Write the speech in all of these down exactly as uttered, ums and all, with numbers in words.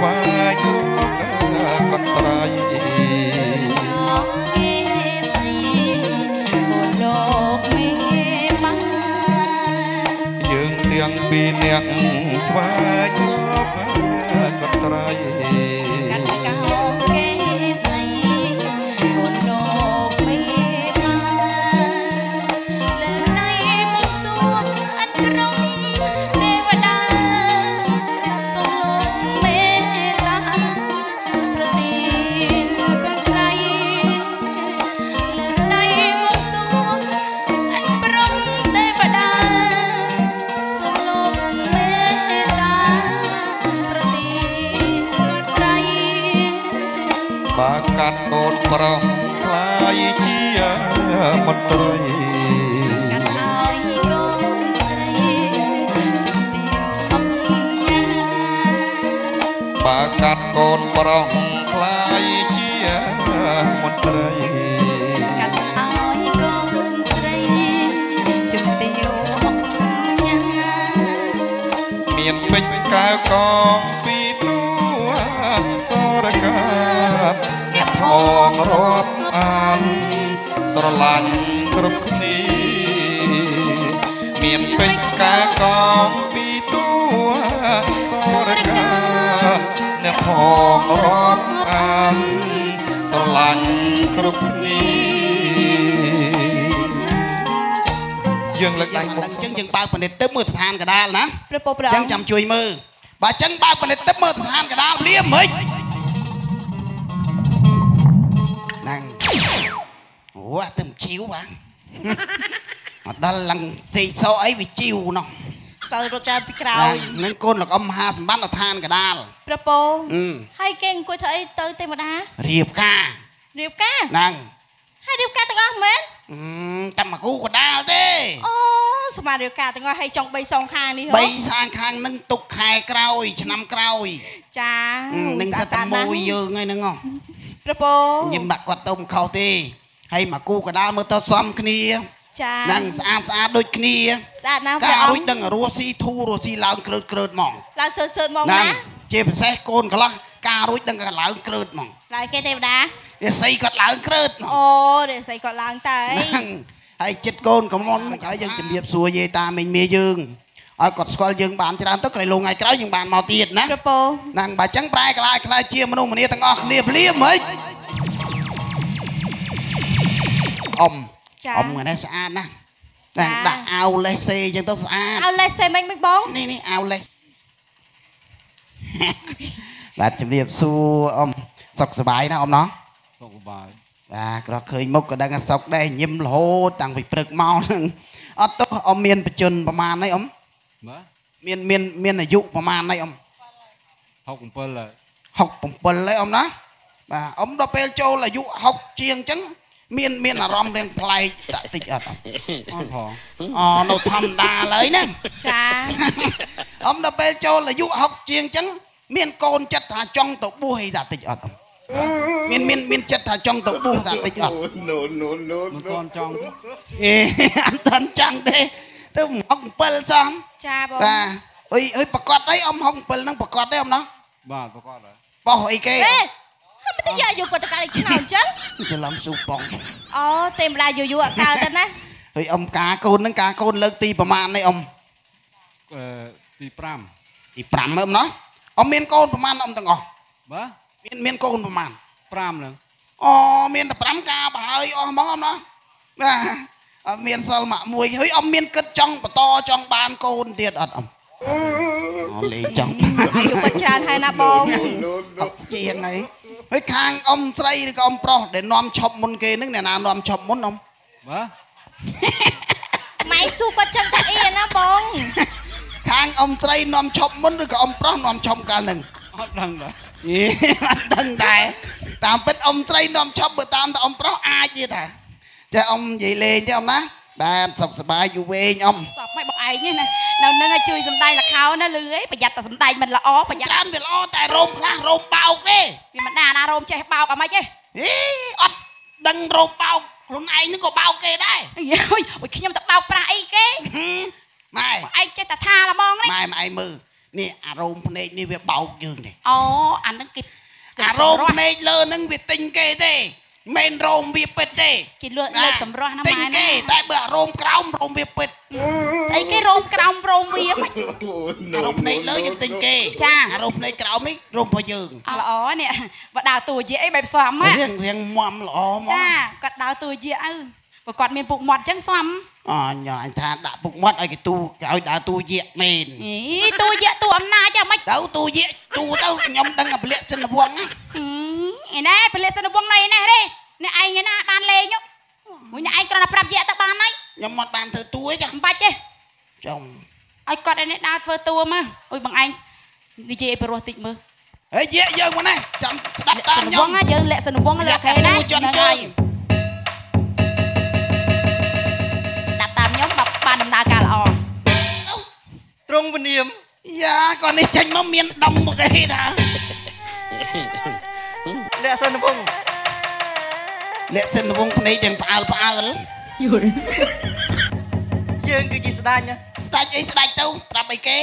វាយកត់ត្រៃយើងទាំងពីរនាក់ស្វាយកត់ត្រៃបាកាត់កូនប្រំខ្លាយជាមន្ត្រីកាត់ឲ្យកូនស្រីជំទាវអុកញ៉ាបាកាត់កូនប្រំខ្លាយជាមន្ត្រីកាត់ឲ្យកូនស្រីជំទាវអុកញ៉ាមានពេជ្រកៅកងពីទួសរកាផងរាប់អានស្រឡាញ់គ្រប់គ្នាមានពេជ្រកាកងពីទួសរកាអ្នកផងរាប់អានស្រឡាញ់គ្រប់គ្នាយើងលើកដៃមកអញ្ចឹងយើងបើកពិនិត្យទៅមើលស្ថានកដាលណាព្រះពុទ្ធព្រះអង្គអញ្ចឹងចាំជួយមើលបើអញ្ចឹងបើកពិនិត្យទៅមើលស្ថានកដាលព្រាមហ្មិចអូតែមិនជីវបាទអត់ដល់ឡើងសេកសោអីវាជីវណោះសើរត់ចាពីក្រោយនឹងកូនលោកអ៊ំមហាសម្បត្តិនៅឋានកដាលព្រះពោហើយគេអង្គុយធ្វើអីទៅទេវតារៀបការរៀបការហ្នឹងហើយរៀបការទាំងអស់មែនតែមកគូកដាលទេអូស្មាររៀបការទាំងអស់ហើយចង់បីសងខាងនេះហ៎បីសាងខាងនឹងទុកខែក្រោយឆ្នាំក្រោយចានឹងសិតតែមួយយើងហ្នឹងហ៎ព្រះពោញឹមដាក់គាត់ទៅមិនខុសទេហើយមកគូកដាលមើលទៅសមគ្នាចានឹងស្អាតស្អាតដូចគ្នាស្អាតណាស់ព្រះអង្គការរួចដឹងរស់ស៊ីធូរស់ស៊ីឡើងក្រើតក្រើតហ្មងឡើងសើសើហ្មងណាជាពិសេសកូនកន្លោះការរួចដឹងក៏ឡើងក្រើតហ្មងឡើងគេទេវតារាសីគាត់ឡើងក្រើតអូរាសីគាត់ឡើងតើអីហើយចិត្តកូនកំមុនហើយយើងជំរាបសួរយាយតាមីងមាយើងឲ្យគាត់ស្គាល់យើងបានច្រើនទៅក្រៃលងថ្ងៃក្រោយយើងបានមកទៀតណាព្រះពោហ្នឹងបើអញ្ចឹងប្រែក្លាយក្លាយជាមនុស្សម្នាទាំងអស់គ្នាភ្លាមហិចអ៊ំអ៊ំហ្នឹងស្អាតណាស់តែដាក់អាវលេសសេអញ្ចឹងទៅស្អាតអាវលេសសេមិនមិនបងនេះនេះអាវលេសបាទជំរាបសួរអ៊ំសុខសប្បាយណាអ៊ំណោះសុខសប្បាយបាទក្រោះឃើញមុខក៏ដឹងថាសុខដែរញឹមរហូតតាំងពីព្រឹកមកហ្នឹងអត់ទោះអ៊ំមានបជនប្រមាណហ្នឹងអ៊ំមានមានមានអាយុប្រមាណហ្នឹងអ៊ំហុក7ហើយហុក7ហើយអ៊ំណាបាទអ៊ំដល់ពេលចូលអាយុហុកជាងអញ្ចឹងមានមានអារម្មណ៍រៀងប្លែកតាក់តិចអត់អត់ផងអូនៅធម្មតាឡើយណាចាអ៊ំដល់ពេលចូលអាយុហុកជាងអញ្ចឹងមានកូនចិត្តថាចង់ទៅបួសអីតាក់តិចអត់មានមានមានចិត្តថាចង់ទៅបួសតាក់តិចអត់ no no no មិនទាន់ចង់ទេអត់ទាន់ចង់ទេទៅហុក7សោះចាបងបាទអុយអុយប្រកាសអីអ៊ំហុក7ហ្នឹងប្រកាសទេអ៊ំណោះបាទប្រកាសហើយបោះអីគេមិនទៅយកយកគាត់ទៅកាលឆ្នោតអញ្ចឹងច្រឡំស៊ូប៉ងអូទេម្ដាយយូរយូរអត់កើតទេណាហើយអ៊ំការកូនហ្នឹងការកូនលើកទីប្រមាណនេះអ៊ំអឺទី5ទី5មើលណោះអ៊ំមានកូនប្រមាណអ៊ំទាំងអស់បាទមានមានកូនប្រមាណ5ហ្នឹងអូមានតែ5ការបើហើយអស់ហ្មងអ៊ំណោះបាទអត់មានសល់ម៉ាក់មួយហើយអ៊ំមានគិតចង់បន្តចង់បានកូនទៀតអត់អ៊ំអូលេងចង់អាយុបច្រើនហើយណាបងអត់ជាងហើយហើយខាងអ៊ំស្រីឬក៏អ៊ំប្រុសដែលនាំឈប់មុនគេហ្នឹងអ្នកណានាំឈប់មុនអ៊ំបាទម៉ែស៊ូគាត់ចឹងតែអីណាបងខាងអ៊ំស្រីនាំឈប់មុនឬក៏អ៊ំប្រុសនាំឈប់កាលហ្នឹងអត់ដឹងដែរអត់ដឹងដែរតាមពិតអ៊ំស្រីនាំឈប់បើតាមតែអ៊ំប្រុសអាចទៀតថាចាអ៊ំនិយាយលេងទេអ៊ំណាបាទសុខសប្បាយយូរវែងអ៊ំសពមិនបងឯងទេណានៅនឹងឲ្យជួយសំដែងលខោណាលឺអីប្រយ័ត្នតែសំដែងមិនល្អប្រយ័ត្នច្រើនវាល្អតែរោមខ្លះរោមបោកទេវាមិនដាណារោមចេះបោកអីមិនទេហីអត់ដឹងរោមបោកខ្លួនឯងនឹងក៏បោកគេដែរអូយខ្ញុំទៅបោកប្រាស់អីគេម៉ែឯងចេះតែថាល្មងនេះម៉ែម៉ែឯងមើលนี่อารมณ์เพลงนี่វាបោកយើងនេះអូអានឹងគេอารมณ์เพลงលើនឹងវាទិញគេទេមិនរោមវាពិតទេជាលើកលើកសម្រស់ណាម៉ែណាទេតែបើរោមក្រោមរោមវាពិតស្អីគេរោមក្រោមរោមវាមិនអារោមភ្នែកលើយើងទិញគេចាអារោមភ្នែកក្រោមនេះរោមរបស់យើងអល្អនេះបើដើរតួយាអីបែបសំហ៎រៀងរៀងមាំល្អមកចាគាត់ដើរតួយាអើបើគាត់មានពុកមាត់អញ្ចឹងសំអញអញថាដាក់ពុកមាត់ឲ្យគេទូឲ្យដើរតួយាមែនអីតួយាតួអំណាចហ្មងទៅតួយាទូទៅខ្ញុំដឹងតែពលិសិនវងណាអីណែពលិសិនវងណៃណែទេអ្នកឯងណាបានលេងមួយអ្នកឯងគ្រាន់តែប្រាប់យាទៅបានហើយខ្ញុំមិនបានធ្វើតួទេចាមិនបាច់ទេចំឲ្យគាត់ឯនេះដើរធ្វើតួមកអុយបងឯងនិយាយឲ្យព្រោះតិចមើលហេយាយើងមកណាចាំស្ដាប់តាមខ្ញុំយើងលាក់សិនវងលើខេណាជន់ជើងស្ដាប់តាមខ្ញុំមកបានដំណើរការល្អត្រង់ពនាមយ៉ាគាត់នេះចេញមកមានដុំមកគេណាលាក់សិនវងលាក់សិនវងភ្នែកទាំងផ្អើលផ្អើលយល់យើងគឺជាស្ដេចណាស្ដេចអីស្ដេចទៅប្រាប់អីគេ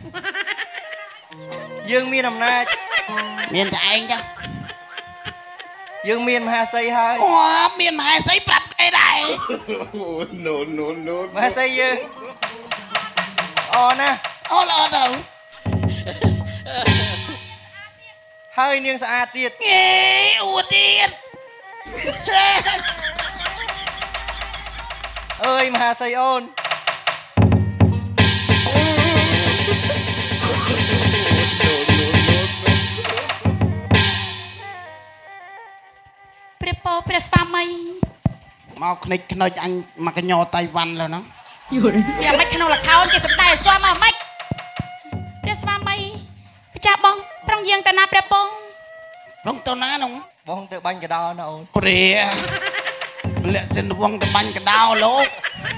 យើងមានអំណាចមានតែឯងចាយើងមានមហាសីហើយអូមានមហាសីប្រាប់គេដែរ no no no មហាសីយើងអូណាអូល្អទៅហើយនាងស្អាតទៀតងេអួតទៀតអើយមហាសីអូនព្រះពោព្រះស្វាមីមកខ្និចខ្នុចអញមកកញ្ញោតៃវ៉ាន់แล้วហ្នឹងយល់វាមិនក្នុងលខោនគេសំដែងស្វាមកមិនព្រះស្វាមីម្ចាស់បងប្រុងយើងទៅណាព្រះពងប្រុងទៅណានោះបងទៅបាញ់កដោណាអូនព្រះលាក់សិនវងទៅបាញ់កដោលោក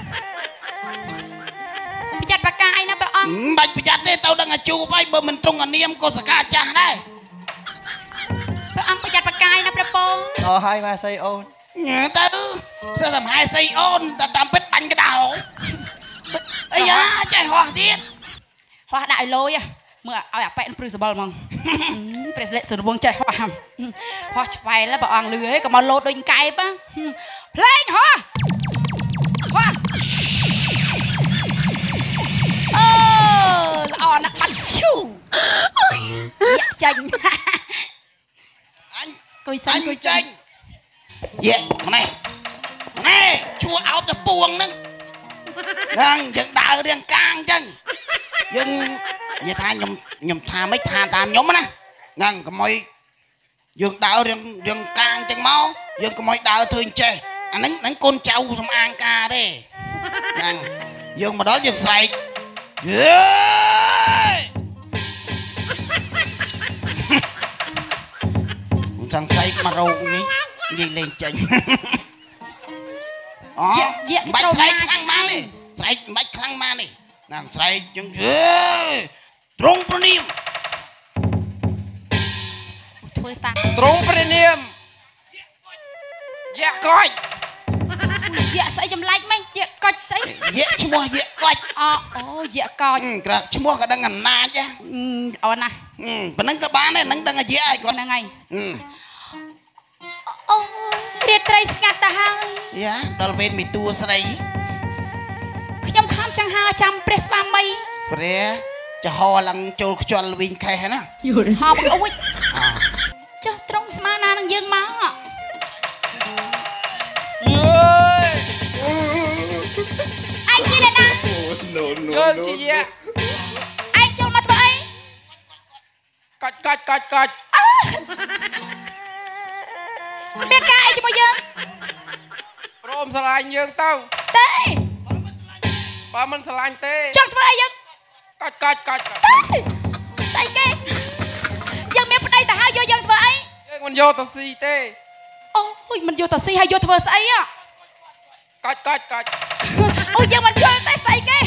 ប្រយ័ត្នប្រកាយណាព្រះអង្គមិនបាច់ប្រយ័ត្នទេទៅដឹងអាជូបហើយបើមិនត្រង់អានាមក៏សកាចាស់ដែរព្រះអង្គប្រយ័ត្នប្រកាយណាព្រះពងអូហើយមហាសីអូនទៅសើមហាសីអូនតែតាមពិតបាញ់កដោអីយ៉ាចេះហោះទៀតហោះដាក់ឲ្យលយមើលឲ្យអាប៉ែនព្រឺសបល់ហ្មងព្រះស្លេកសុនវងចេះហោះហោះឆ្វែលព្រះអង្គលឺហីក៏មកលោតដូចកែបភ្លេងហោះហោះអូល្អណាស់បាត់ឈូយ៉ាចាញ់អញគួយសាញ់គួយចាញ់យេម៉ែម៉ែឈួរអោបទៅពួងហ្នឹងហ្នឹងយើងដើររៀងកាងអញ្ចឹងយើងនិយាយថាខ្ញុំខ្ញុំថាមិនថាតាមខ្ញុំណាហ្នឹងកុំឲ្យយើងដើររៀងរៀងកាងអញ្ចឹងមកយើងកុំឲ្យដើរធ្វើអញ្ចេះអាហ្នឹងហ្នឹងកូនចៅសំអាងការទេហ្នឹងយើងមកដល់យើងស្រែកយេមិនចង់ស្រែកមករោគនេះនិយាយលេងចេញអូបាច់ស្រែកខ្លាំងម៉ានេះស្រែកមិនបាច់ខ្លាំងម៉ានេះហ្នឹងស្រែកចឹងយេត្រង់ព្រះនាមធ្វើតាត្រង់ព្រះនាមយ៉ាកុចយ៉ាស្អីចម្លែកម៉េចយ៉ាកុចស្អីយ៉ាឈ្មោះយ៉ាកុចអូអូយ៉ាកុចក្រឈ្មោះក៏ដឹងអំណាចអូណាប៉ណ្ណឹងក៏បានដែរនឹងដឹងយ៉ាឲ្យគាត់ហ្នឹងហើយអូរៀបត្រីស្ងាត់ទៅហើយយ៉ាដល់វេនមីតួស្រីខ្ញុំខំចង់ហៅចាំព្រះស្វាមីព្រះចាហឡើងចូលខ្ជល់វិញខេះណាយល់ហោបអួយចុះត្រង់ស្មើណានឹងយើងមកយេអញជាអ្នកណាយើងជាយ៉ាអញចូលមកធ្វើអីកាច់កាច់កាច់កាច់មានការអីជាមួយយើងព្រមស្រឡាញ់យើងទៅទេបើមិនស្រឡាញ់ទេចង់ធ្វើអីយើងកាច់កាច់កាច់ស្អីគេយើងមានប្តីទៅហើយយកយើងធ្វើអីយើងមិនយកទៅស៊ីទេអូយមិនយកទៅស៊ីហើយយកធ្វើស្អីកាច់កាច់កាច់អូយយើងមិនយល់ទេស្អីគេ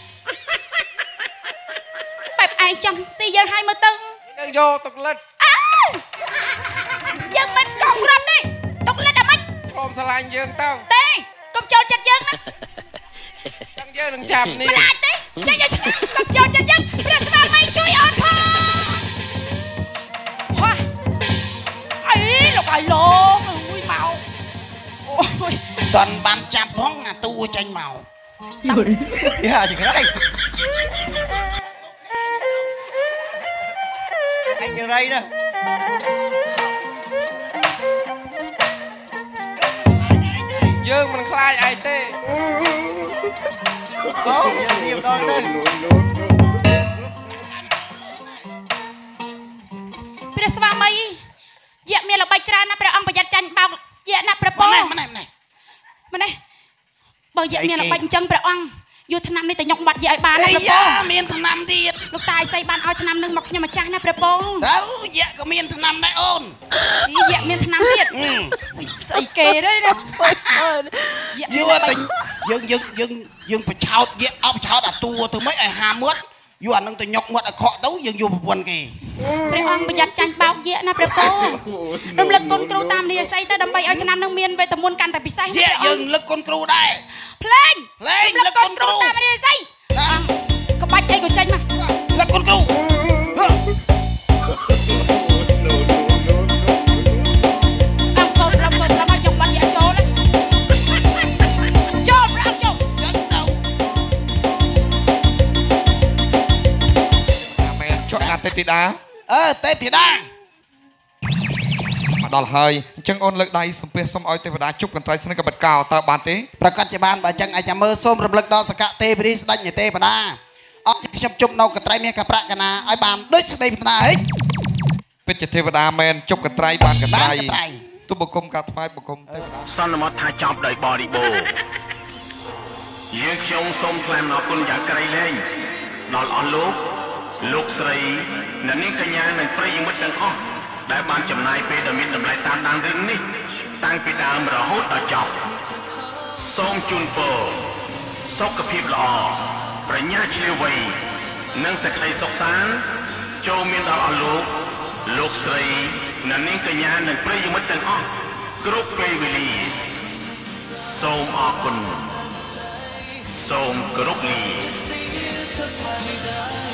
បែបឯងចង់ស៊ីយើងហើយមើលទៅយើងយកតុកលិតអើយើងមិនស្គាល់ក្របទេតុកលិតអាម៉េចព្រមស្រឡាញ់យើងទៅទេកុំចូលចិត្តយើងណាចឹងយើងនឹងចាប់នេះមិនអាចទេចេញយកកុំចូលចិត្តយ៉ាងព្រះស្វាមីជួយអត់ផងហោះអីលោកឲ្យលោកអើយមកអូយតន់បានចាប់ផងអាតួចេញមកយ៉ាចក្រៃអញចក្រៃណាយើងមិនខ្លាចឯងទេអូយើងរៀបដល់ទៅព្រះស្វាមីយៈមានល្បិចច្រើនណាស់ព្រះអង្គប្រយ័ត្នចាញ់បោកយៈណាស់ព្រះពរម៉េះម៉េះម៉េះម៉េះបើយៈមានល្បិចអញ្ចឹងព្រះអង្គយកថ្នាំនេះទៅញុកមាត់យៈឲ្យបានណាព្រះពរមានថ្នាំទៀតលោកតាឯសីបានឲ្យថ្នាំនឹងមកខ្ញុំម្ចាស់ណាព្រះពរទៅយៈក៏មានថ្នាំដែរអូនយៈមានថ្នាំទៀតស្អីគេទេណាយៈយូរតែយើងយើងយើងយើងបឆោតយៈអបឆោតអាតួទៅមិនឲ្យហាមាត់យូរអានឹងទៅញុកមាត់ឲ្យខកទៅយើងយកប្រពន្ធគេព្រះអង្គប្រយ័ត្នចាញ់បោកយៈណាព្រះពររំលឹកគុណគ្រូតាមនាយសីទៅដើម្បីឲ្យថ្នាំនឹងមានវេទមន្តកាន់តែពិសេសយៈយើងលឹកគុណគ្រូដែរភ្លេងភ្លេងរំលឹកគុណគ្រូតាមនាយសីក្បាច់អីក៏ចេញមកលឹកគុណគ្រូអងសូនរំសូនរំឲ្យយកបាត់យៈចូលចូលប្រអប់ចូលចឹងទៅអាមែនចុះណាទេទីតាអឺទេពធីតាមកដល់ហើយអញ្ចឹងអូនលើកដៃសំពះសុំឲ្យទេវតាជប់កន្ត្រៃស្នឹងកបិតកោតើបានទេប្រកាសជាបានបើចឹងអាចមើលសូមរំលឹកដល់សកទេវរីស្ដេចនៃទេវតាអត់ខ្ញុំជប់នៅកន្ត្រៃមានកប្រាក់កណាឲ្យបានដូចស្ដីប្រាថ្នាហិចពិតជាទេវតាមែនជប់កន្ត្រៃបានកន្ត្រៃបានកន្ត្រៃទុបបង្គំកាថ្វាយបង្គំទេវតាសន្មតថាចប់ដោយបរិបូរណ៍យើងខ្ញុំសូមថ្លែងអំណរគុណយ៉ាងក្រៃលែងដល់អស់លោកលោកស្រីអ្នកនាងកញ្ញានិងប្រិយមិត្តទាំងអស់ដែលបានចំណាយពេលដ៏មានតម្លៃតាមដានរឿងនេះតាំងពីដើមរហូតដល់ចប់សូមជូនពរសុខភាពល្អប្រាជ្ញាឈ្លាសវៃនិងសេចក្តីសុខសាន្តចូលមានដល់អស់លោកលោកស្រីអ្នកនាងកញ្ញានិងប្រិយមិត្តទាំងអស់គ្រប់ពេលវេលាសូមអរគុណសូមគោរពលា